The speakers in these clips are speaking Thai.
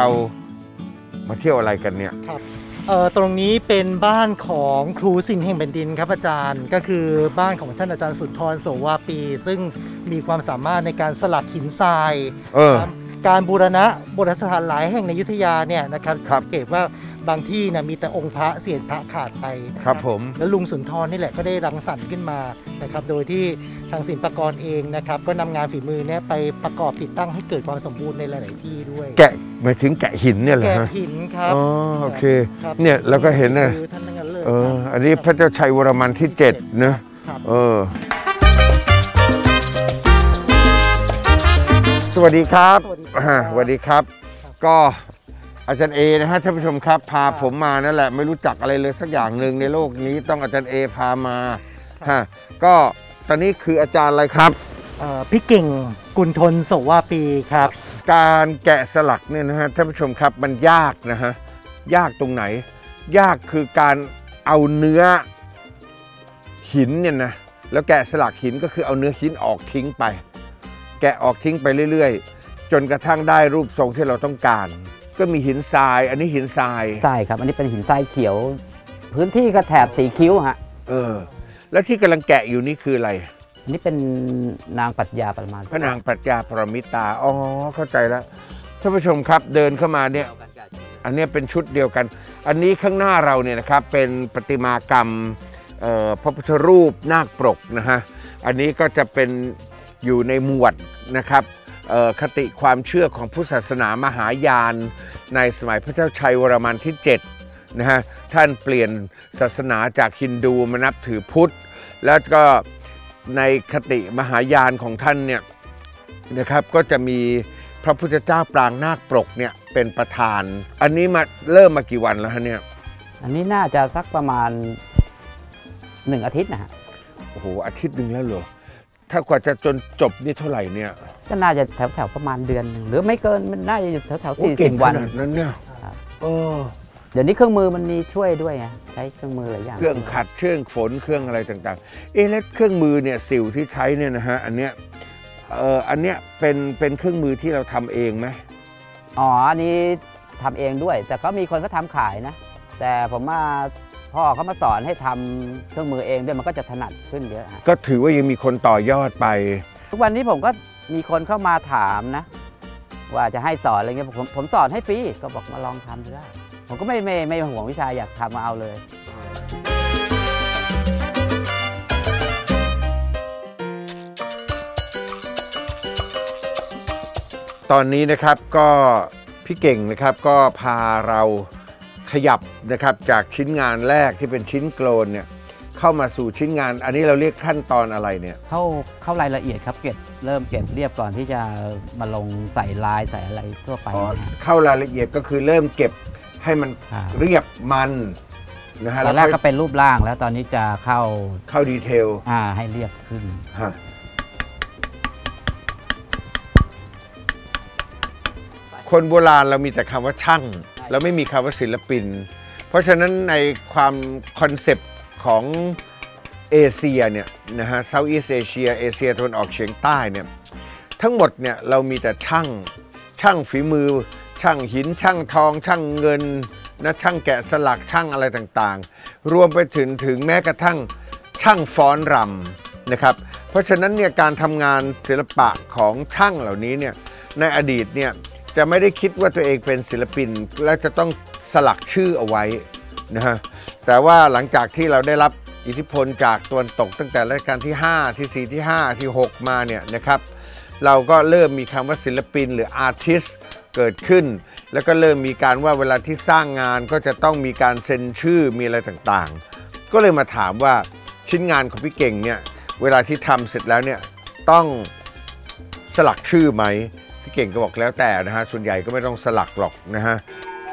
เรามาเที่ยวอะไรกันเนี่ยครับตรงนี้เป็นบ้านของครูสินแห่งแผ่นดินครับอาจารย์ก็คือบ้านของท่านอาจารย์สุนทรโสวาปี ซึ่งมีความสามารถในการสลักหินทรายการบูรณะโบราณสถานหลายแห่งในอยุธยาเนี่ยนะครับเก็บว่าบางที่นะมีแต่องค์พระเสียรพระขาดไปครับผมแล้วลุงสุนทรนี่แหละก็ได้รังสรรค์ขึ้นมานะครับโดยที่ทางศิลปากรเองนะครับก็นำงานฝีมือเนี่ยไปประกอบติดตั้งให้เกิดความสมบูรณ์ในหลายๆที่ด้วยแกะหมายถึงแกะหินเนี่ยเหรอแกะหินครับอ๋อโอเคเนี่ยเราก็เห็นนะอันนี้พระเจ้าชัยวรมันที่7นะสวัสดีครับสวัสดีครับก็อาจารย์เอนะฮะท่านผู้ชมครับพาผมมานั่นแหละไม่รู้จักอะไรเลยสักอย่างหนึ่งในโลกนี้ต้องอาจารย์เอพามาฮะก็ตอนนี้คืออาจารย์อะไรครับพี่เก่งกุลทนโสวาปีครับการแกะสลักเนี่ยนะฮะท่านผู้ชมครับมันยากนะฮะยากตรงไหนยากคือการเอาเนื้อหินเนี่ยนะแล้วแกะสลักหินก็คือเอาเนื้อหินออกทิ้งไปแกะออกทิ้งไปเรื่อยๆจนกระทั่งได้รูปทรงที่เราต้องการก็มีหินทรายอันนี้หินทรายใช่ครับอันนี้เป็นหินทรายเขียวพื้นที่ก็แถบสีคิ้วฮะแล้วที่กำลังแกะอยู่นี่คืออะไรอันนี้เป็นนางปรัชญาปรมาพระนางปรัชญาปรมิตาอ๋อเข้าใจแล้วท่านผู้ชมครับเดินเข้ามาเนี่ยอันนี้เป็นชุดเดียวกันอันนี้ข้างหน้าเราเนี่ยนะครับเป็นประติมากรรมพระพุทธรูปนาคปรกนะฮะอันนี้ก็จะเป็นอยู่ในหมวดนะครับคติความเชื่อของพุทธศาสนามหายานในสมัยพระเจ้าชัยวรมันที่7นะฮะท่านเปลี่ยนศาสนาจากฮินดูมานับถือพุทธแล้วก็ในคติมหายานของท่านเนี่ยนะครับก็จะมีพระพุทธเจ้าปรางนาคปรกเนี่ยเป็นประธานอันนี้มาเริ่มมากี่วันแล้วฮะเนี่ยอันนี้น่าจะสักประมาณ1 อาทิตย์นะฮะโอ้โหอาทิตย์หนึ่งแล้วเหรอถ้ากว่าจะจนจบนี่เท่าไหร่เนี่ยก็น่าจะแถวประมาณเดือนหนึ่งหรือไม่เกินมันน่าจะแถว40 วันนั้นเนี่ยเดี๋ยวนี้เครื่องมือมันมีช่วยด้วยไงใช้เครื่องมือหลายอย่างเครื่องขัดเครื่องฝนเครื่องอะไรต่างๆแล้วเครื่องมือเนี่ยสิวที่ใช้เนี่ยนะฮะอันเนี้ยเป็นเครื่องมือที่เราทำเองไหมอ๋ออันนี้ทำเองด้วยแต่ก็มีคนก็ทำขายนะแต่ผมมาพ่อเขามาสอนให้ทำเครื่องมือเองด้วยมันก็จะถนัดขึ้นเยอะก็ถือว่ายังมีคนต่อยอดไปทุกวันนี้ผมก็มีคนเข้ามาถามนะว่าจะให้สอนอะไรเงี้ยผมสอนให้ฟรีก็บอกมาลองทำดูได้ผมก็ไม่ห่วงวิชาอยากทำมาเอาเลยตอนนี้นะครับก็พี่เก่งนะครับก็พาเราขยับนะครับจากชิ้นงานแรกที่เป็นชิ้นโกลนเนี่ยเข้ามาสู่ชิ้นงานอันนี้เราเรียกขั้นตอนอะไรเนี่ยเข้ารายละเอียดครับเริ่มเก็บเรียบก่อนที่จะมาลงใส่ลายใส่อะไรทั่วไปเข้ารายละเอียดก็คือเริ่มเก็บให้มันเรียบมันนะฮะตอนแรกก็เป็นรูปร่างแล้วตอนนี้จะเข้าดีเทลให้เรียบขึ้นคนโบราณเรามีแต่คำว่าช่างเราไม่มีคำว่าศิลปินเพราะฉะนั้นในความคอนเซปต์ของเอเชียเนี่ยนะฮะเซาท์อีสต์เอเชียเอเชียตะวันออกเฉียงใต้เนี่ยทั้งหมดเนี่ยเรามีแต่ช่างฝีมือช่างหินช่างทองช่างเงินนะช่างแกะสลักช่างอะไรต่างๆรวมไปถึงแม้กระทั่งช่างฟ้อนรำนะครับเพราะฉะนั้นเนี่ยการทำงานศิลปะของช่างเหล่านี้เนี่ยในอดีตเนี่ยจะไม่ได้คิดว่าตัวเองเป็นศิลปินและจะต้องสลักชื่อเอาไว้นะฮะแต่ว่าหลังจากที่เราได้รับอิทธิพลจากตะวันตกตั้งแต่รัชกาลที่5ที่4ที่5ที่6มาเนี่ยนะครับเราก็เริ่มมีคำว่าศิลปินหรืออาร์ติสต์เกิดขึ้นแล้วก็เริ่มมีการว่าเวลาที่สร้างงานก็จะต้องมีการเซ็นชื่อมีอะไรต่างๆก็เลยมาถามว่าชิ้นงานของพี่เก่งเนี่ยเวลาที่ทำเสร็จแล้วเนี่ยต้องสลักชื่อไหมพี่เก่งก็บอกแล้วแต่นะฮะส่วนใหญ่ก็ไม่ต้องสลักหรอกนะฮะ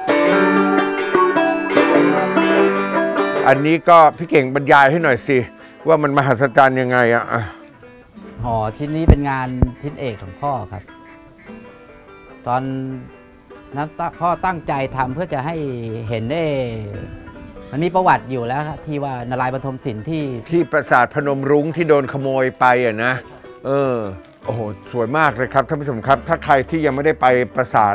อันนี้ก็พี่เก่งบรรยายให้หน่อยสิว่ามันมหัศจรรย์ยังไงอะชิ้นนี้เป็นงานชิ้นเอกของพ่อครับตอนนั้นพ่อตั้งใจทำเพื่อจะให้เห็นได้มันมีประวัติอยู่แล้วครับที่ว่านารายณ์บรรทมศิลป์ที่ปราสาทพนมรุ้งที่โดนขโมยไปอะนะโอ้โหสวยมากเลยครับท่านผู้ชมครับถ้าใครที่ยังไม่ได้ไปปราสาท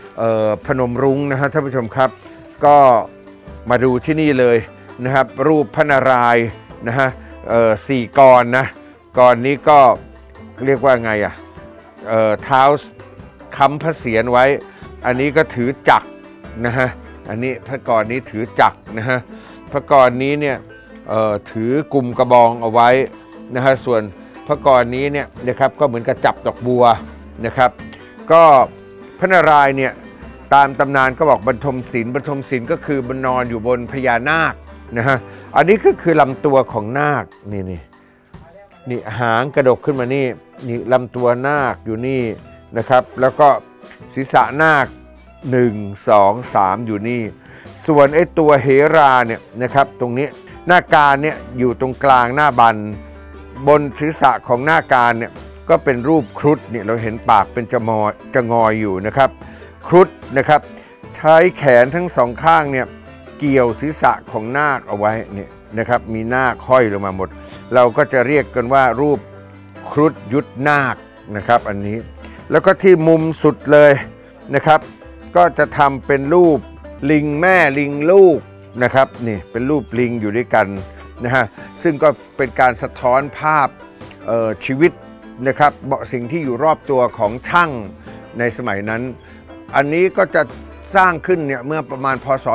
พนมรุ้งนะฮะท่านผู้ชมครับก็มาดูที่นี่เลยนะครับรูปพระนารายณ์นะฮะสี่กรนะกรนี้ก็เรียกว่าไงอ่ะเท้าค้ำพระเศียรไว้อันนี้ก็ถือจักรนะฮะอันนี้พระกรนี้ถือจักรนะฮะพระกรนี้เนี่ยถือกุมกระบองเอาไว้นะฮะส่วนพระกรนี้เนี่ยนะครับก็เหมือนกับจับดอกบัวนะครับก็พระนารายณ์เนี่ยตามตำนานก็บอกบรรทมศิลป์ก็คือบนนอนอยู่บนพญานาคนะฮะอันนี้ก็คือลำตัวของนาคนี่หางกระดกขึ้นมานี่ลำตัวนาคอยู่นี่นะครับแล้วก็ศีรษะนาค1 2 3อยู่นี่ส่วนไอ้ตัวเหราเนี่ยนะครับตรงนี้หน้าการเนี่ยอยู่ตรงกลางหน้าบันบนศีรษะของหน้าการเนี่ยก็เป็นรูปครุฑเนี่ยเราเห็นปากเป็นจะงอยอยู่นะครับครุฑนะครับใช้แขนทั้งสองข้างเนี่ยเกี่ยวศีรษะของนาคเอาไว้เนี่ยนะครับมีนาคห้อยลงมาหมดเราก็จะเรียกกันว่ารูปครุฑยุทธนาคนะครับอันนี้แล้วก็ที่มุมสุดเลยนะครับก็จะทำเป็นรูปลิงแม่ลิงลูกนะครับนี่เป็นรูปลิงอยู่ด้วยกันนะฮะซึ่งก็เป็นการสะท้อนภาพชีวิตนะครับสิ่งที่อยู่รอบตัวของช่างในสมัยนั้นอันนี้ก็จะสร้างขึ้นเนี่ยเมื่อประมาณพศ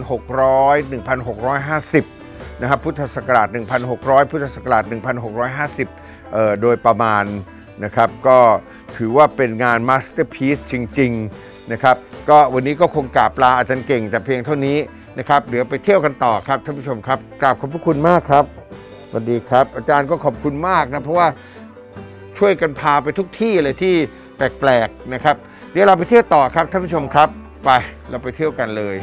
1650 นะครับพุทธศักราช 1600 พุทธศักราช 1650 โดยประมาณนะครับก็ถือว่าเป็นงานมาสเตอร์พีซจริงๆนะครับก็วันนี้ก็คงกราบลาอาจารย์เก่งแต่เพียงเท่านี้นะครับเดี๋ยวไปเที่ยวกันต่อครับท่านผู้ชมครับกราบขอบพระคุณมากครับสวัสดีครับอาจารย์ก็ขอบคุณมากนะเพราะว่าช่วยกันพาไปทุกที่เลยที่แปลกๆนะครับเดี๋ยวเราไปเที่ยวต่อครับท่านผู้ชมครับไปเราไปเที่ยวกันเลย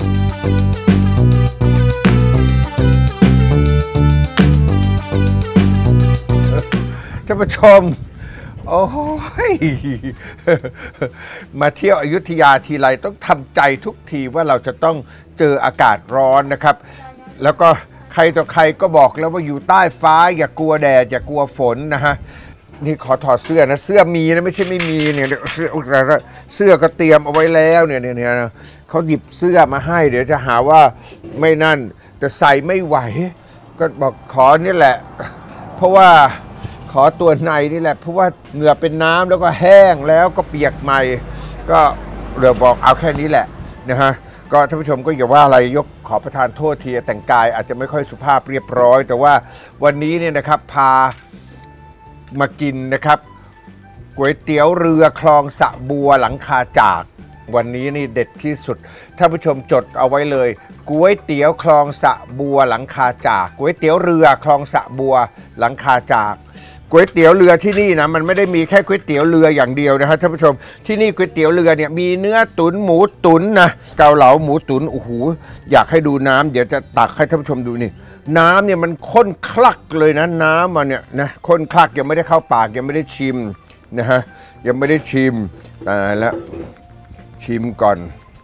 ท่านผู้ชมโอ้ยมาเที่ยวอยุธยาทีไรต้องทำใจทุกทีว่าเราจะต้องเจออากาศร้อนนะครับแล้วก็ใครต่อใครก็บอกแล้วว่าอยู่ใต้ฟ้าอย่ากลัวแดดอย่ากลัวฝนนะฮะนี่ขอถอดเสื้อนะเสื้อมีนะไม่ใช่ไม่มีเนี่ยเสื้อก็เตรียมเอาไว้แล้วเนี่ยเขาหยิบเสื้อมาให้เดี๋ยวจะหาว่าไม่นั่นแต่ใส่ไม่ไหวก็บอกขอนี่แหละเพราะว่าขอตัวในนี่แหละเพราะว่าเหงื่อเป็นน้ำแล้วก็แห้งแล้วก็เปียกใหม่ก็เดี๋ยวบอกเอาแค่นี้แหละนะฮะก็ท่านผู้ชมก็อย่าว่าอะไรยกขอประทานโทษทีแต่งกายอาจจะไม่ค่อยสุภาพเรียบร้อยแต่ว่าวันนี้เนี่ยนะครับพามากินนะครับก๋วยเตี๋ยวเรือคลองสะบัวหลังคาจากวันนี้นี่เด็ดที่สุดท่านผู้ชมจดเอาไว้เลยก๋วยเตี๋ยวคลองสะบัวหลังคาจากก๋วยเตี๋ยวเรือคลองสะบัวหลังคาจากก๋วยเตี๋ยวเรือที่นี่นะมันไม่ได้มีแค่ก๋วยเตี๋ยวเรืออย่างเดียวนะครับท่านผู้ชมที่นี่ก๋วยเตี๋ยวเรือเนี่ยมีเนื้อตุ๋นหมูตุ๋นนะเกาเหลาหมูตุ๋นโอ้โหอยากให้ดูน้ำเดี๋ยวจะตักให้ท่านผู้ชมดูนี่น้ำเนี่ยมันข้นคลักเลยนะน้ำมันเนี่ยนะข้นคลักยังไม่ได้เข้าปากยังไม่ได้ชิมนะฮะยังไม่ได้ชิมแล้วชิมก่อน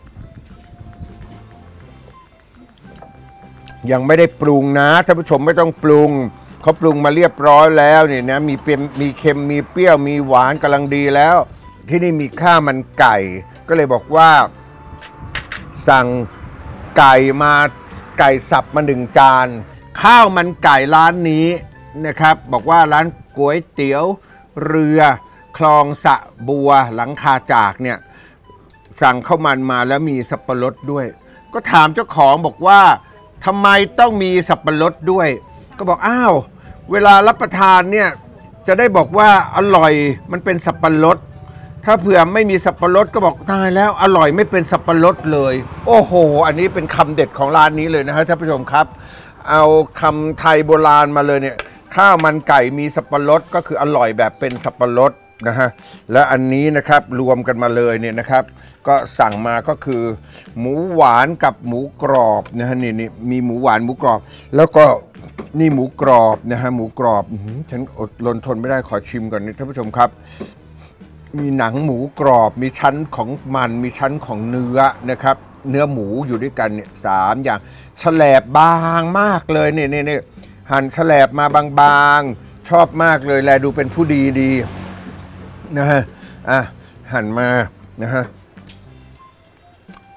ยังไม่ได้ปรุงนะท่านผู้ชมไม่ต้องปรุงเขาปรุงมาเรียบร้อยแล้วเนี่ยนะมีเค็มมีเปรี้ยวมีหวานกำลังดีแล้วที่นี่มีข้าวมันไก่ก็เลยบอกว่าสั่งไก่มาไก่สับมา1 จานข้าวมันไก่ร้านนี้นะครับบอกว่าร้านก๋วยเตี๋ยวเรือคลองสะบัวหลังคาจากเนี่ยสั่งข้าวมันมาแล้วมีสับปะรดด้วยก็ถามเจ้าของบอกว่าทำไมต้องมีสับปะรดด้วยก็บอกอ้าวเวลารับประทานเนี่ยจะได้บอกว่าอร่อยมันเป็นสับปะรดถ้าเผื่อไม่มีสับปะรดก็บอกตายแล้วอร่อยไม่เป็นสับปะรดเลยโอ้โหอันนี้เป็นคำเด็ดของร้านนี้เลยนะฮะท่านผู้ชมครับเอาคำไทยโบราณมาเลยเนี่ยข้าวมันไก่มีสับปะรดก็คืออร่อยแบบเป็นสับปะรดนะฮะและอันนี้นะครับรวมกันมาเลยเนี่ยนะครับก็สั่งมาก็คือหมูหวานกับหมูกรอบนะฮะนี่มีหมูหวานหมูกรอบแล้วก็นี่หมูกรอบนะฮะหมูกรอบฉันอดรนทนไม่ได้ขอชิมก่อนนี่ท่านผู้ชมครับมีหนังหมูกรอบมีชั้นของมันมีชั้นของเนื้อนะครับเนื้อหมูอยู่ด้วยกันเนี่ย3 อย่างแฉลบบางมากเลยนี่หั่นแฉลบมาบางๆชอบมากเลยแลดูเป็นผู้ดีนะฮะหั่นมานะฮะ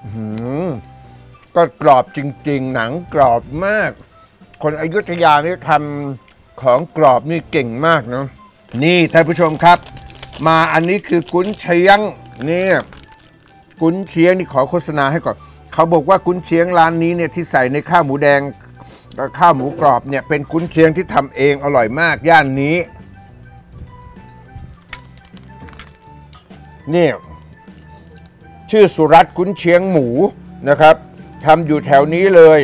ก็กรอบจริงๆหนังกรอบมากคนอยุธยานี่ทำของกรอบนี่เก่งมากเนาะนี่ท่านผู้ชมครับมาอันนี้คือกุนเชียงนี่กุนเชียงนี่ขอโฆษณาให้ก่อนเขาบอกว่ากุนเชียงร้านนี้เนี่ยที่ใส่ในข้าวหมูแดงกับข้าวหมูกรอบเนี่ยเป็นกุนเชียงที่ทำเองอร่อยมากย่านนี้นี่ชื่อสุรัตน์กุนเชียงหมูนะครับทำอยู่แถวนี้เลย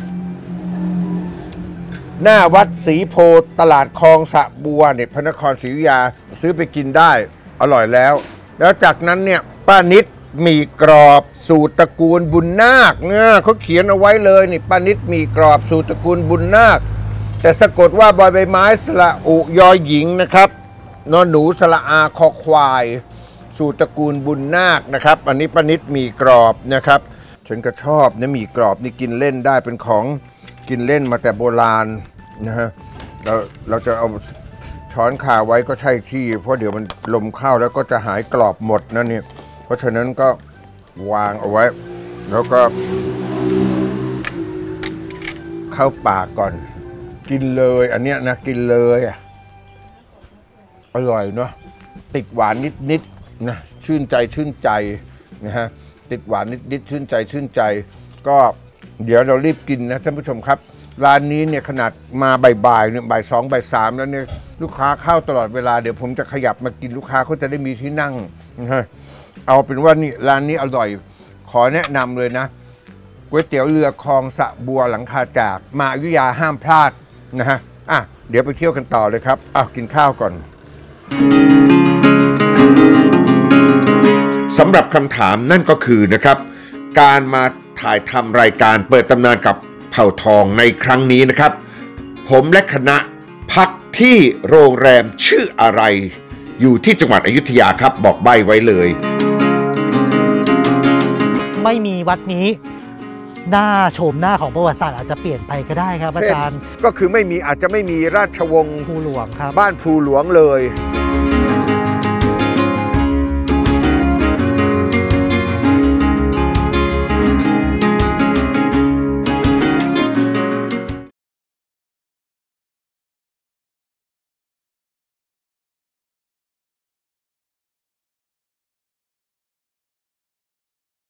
หน้าวัดศรีโพตลาดคลองสะบัวเนี่ยพระนครศรีอยุธยาซื้อไปกินได้อร่อยแล้วจากนั้นเนี่ยป้านิดหมี่กรอบสูตรตระกูลบุญนาคเนี่ยเขาเขียนเอาไว้เลยนี่ป้านิดหมี่กรอบสูตรตระกูลบุญนาคแต่สะกดว่าบอยใบไม้สระอุยอหญิงนะครับนอนหนูสระอาคอควายสูตรตระกูลบุญนาคนะครับอันนี้ป้านิดหมี่กรอบนะครับฉันก็ชอบนะหมี่กรอบนี่กินเล่นได้เป็นของกินเล่นมาแต่โบราณนะฮะเราจะเอาช้อนขาไว้ก็ใช่ที่เพราะเดี๋ยวมันลมเข้าแล้วก็จะหายกรอบหมดนะเนี่ยเพราะฉะนั้นก็วางเอาไว้แล้วก็เข้าปากก่อนกินเลยอันเนี้ยนะกินเลยอร่อยเนาะติดหวานนิดๆนะชื่นใจนะฮะติดหวานนิดๆชื่นใจก็เดี๋ยวเรารีบกินนะท่านผู้ชมครับร้านนี้เนี่ยขนาดมาบ่ายเนี่ยบ่าย2บ่าย3แล้วเนี่ยลูกค้าเข้าตลอดเวลาเดี๋ยวผมจะขยับมากินลูกค้าเขาจะได้มีที่นั่งนะฮะเอาเป็นว่านี่ร้านนี้อร่อยขอแนะนำเลยนะก๋วยเตี๋ยวเรือคลองสะบัวหลังคาจากมาอยุธยาห้ามพลาดนะฮะเดี๋ยวไปเที่ยวกันต่อเลยครับกินข้าวก่อนสำหรับคำถามนั่นก็คือนะครับการมาถ่ายทำรายการเปิดตำนานกับเผ่าทองในครั้งนี้นะครับผมและคณะพักที่โรงแรมชื่ออะไรอยู่ที่จังหวัดอยุธยาครับบอกใบ้ไว้เลยไม่มีวัดนี้หน้าโฉมหน้าของประวัติศาสตร์อาจจะเปลี่ยนไปก็ได้ครับอาจารย์ก็คืออาจจะไม่มีราชวงศ์ภูหลวงครับบ้านภูหลวงเลย